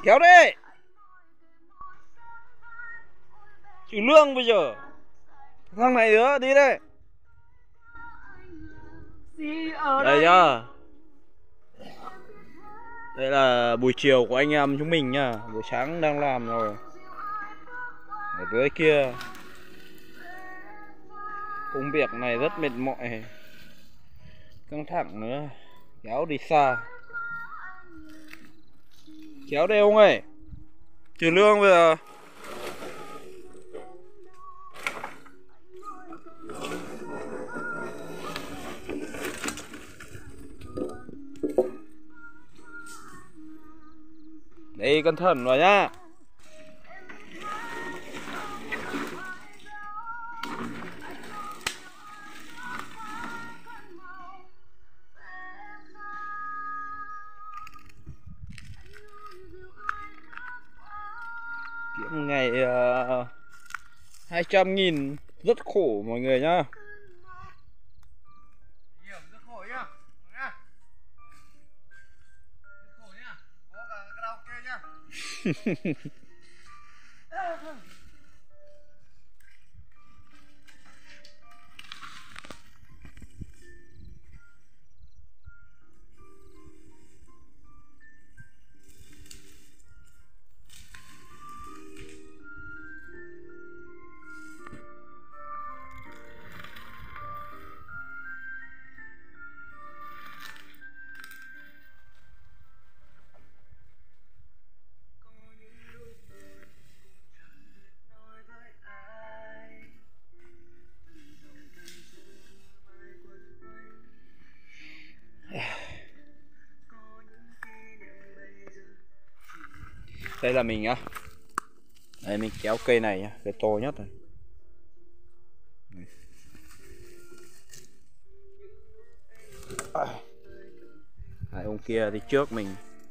Kéo đi. Chịu lương bây giờ. Thằng này nữa đi đây. Đây nhá. Đây là buổi chiều của anh em chúng mình nhá. Buổi sáng đang làm rồi. Ở dưới kia công việc này rất mệt mỏi, căng thẳng nữa. Kéo đi xa. Kéo đây ông ơi. Trừ lương bây giờ. Đây cẩn thận vào nhá. Kiếm ngày 200.000 rất khổ mọi người nhá. Rất khổ nhá. Rất khổ nhá. Có cả karaoke nhá. Đây là mình nhá. Đây mình kéo cây này nhá, cây to nhất rồi. Hai ông kia đi trước mình.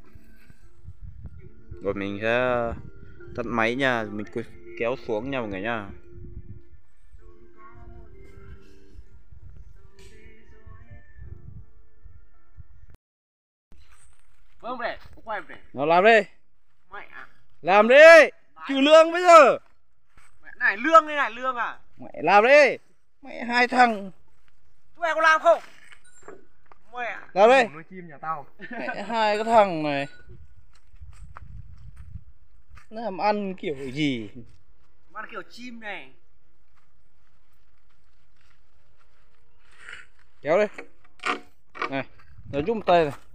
Rồi mình sẽ tắt máy nha, mình kéo xuống nha mọi người nha. Vâng về, quay về. Nào làm đi. Mẹ à. Làm đi. Trừ lương bây giờ. Mẹ này lương đây này, lương à. Mẹ làm đi. Mẹ hai thằng. Chúng mày có làm không? Mẹ. Làm đi. Nuôi chim nhà tao. Mẹ hai cái thằng này. Nó làm ăn kiểu gì? Ăn kiểu chim này. Kéo đi. Này, nó giúp tay này.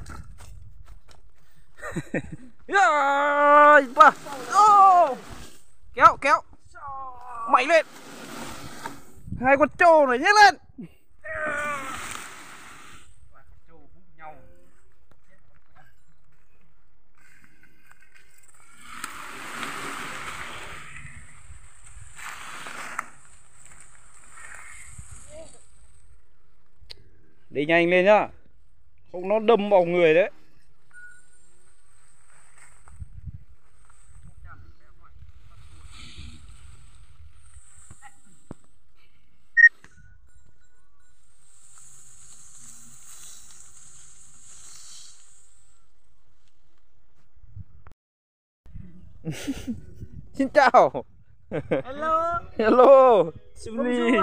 Kéo, kéo. Mạnh lên. Hai con trâu này nhét lên. Đi nhanh lên nhá. Không nó đâm vào người đấy. Xin chào. Hello. Hello. Suni.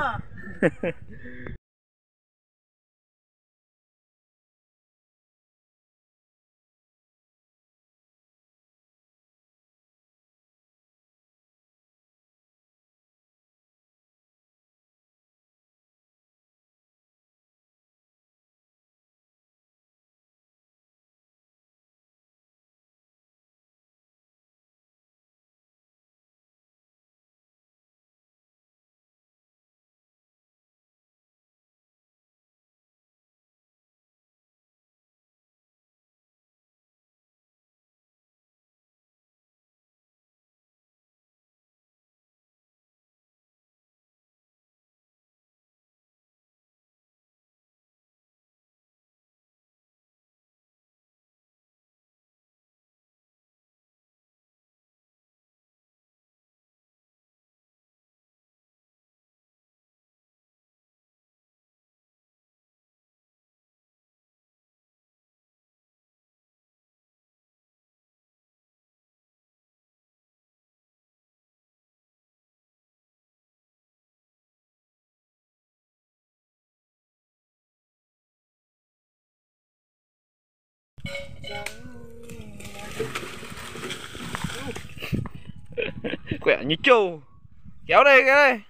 Khỏe như trâu. Kéo đây cái đây.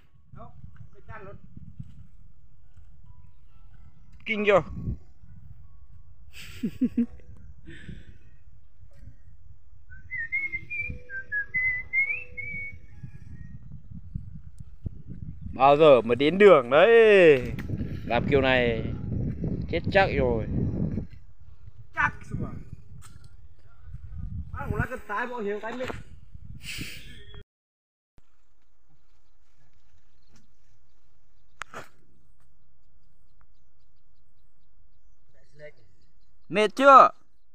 Kinh chưa? Bao giờ mới đến đường đấy. Làm kiểu này chết chắc rồi. Chắc rồi. Má cũng lá cái tay bộ hiểu cái miệng. Mệt chưa?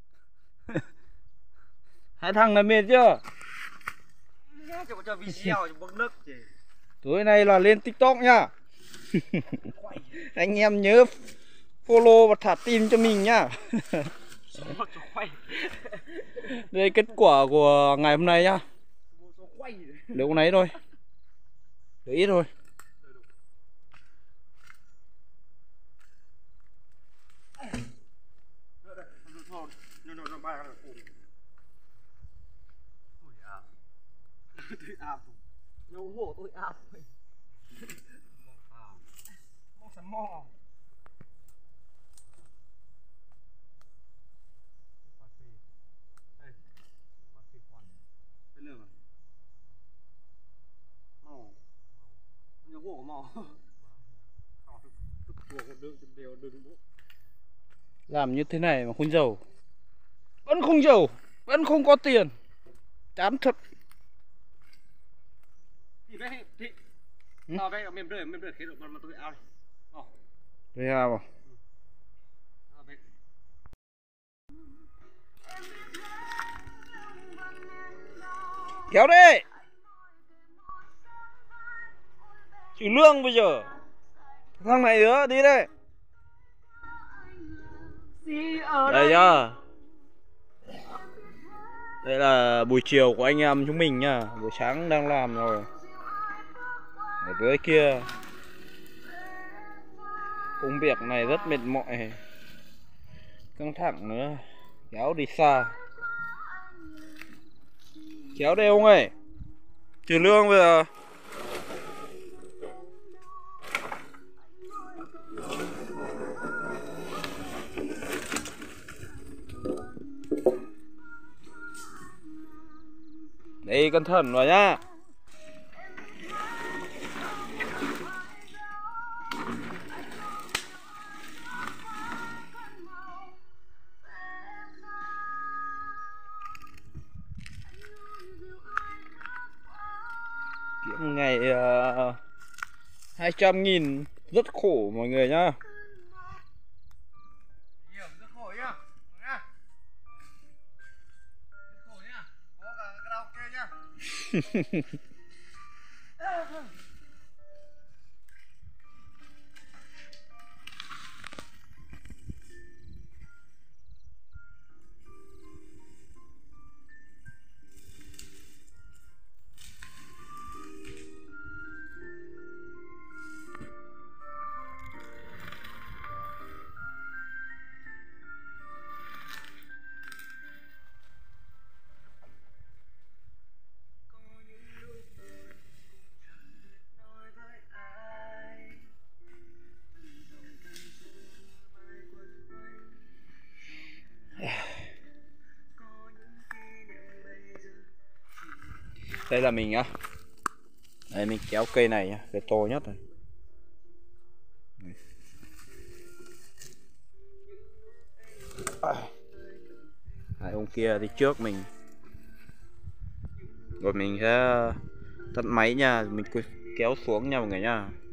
Hai thằng này mệt chưa? Cho video cho bốc nước gì. Tối nay là lên TikTok nhá. Anh em nhớ follow và thả tin cho mình nhá. Đây kết quả của ngày hôm nay nhá. Được hôm nay thôi. Được ít thôi. Nhiều hổ tôi áp. Mong sắm mò. Nhiều hổ mò. Làm như thế này mà không giàu. Vẫn không giàu, vẫn không có tiền. Chán thật. Thì vậy thì tao đây mềm rơi khi độ mà tôi ao đi. Đây à. Kéo đi. Chịu lương bây giờ. Thằng này nữa đi đây. Đây nhá. Đây là buổi chiều của anh em chúng mình nhá. Buổi sáng đang làm rồi. Ở dưới kia công việc này rất mệt mỏi, căng thẳng nữa. Kéo đi xa. Kéo đây ông ơi. Trừ lương bây giờ. Đây cẩn thận vào nhá. Kiếm ngày 200.000 rất khổ mọi người nhá. Rất khổ nhá. Rất khổ nhá. Có cả karaoke nhá. Đây là mình nhá. Đây mình kéo cây này nhá, cây to nhất rồi. Hai ông kia đi trước mình. Rồi mình sẽ tắt máy nha, mình kéo xuống nha mọi người nha.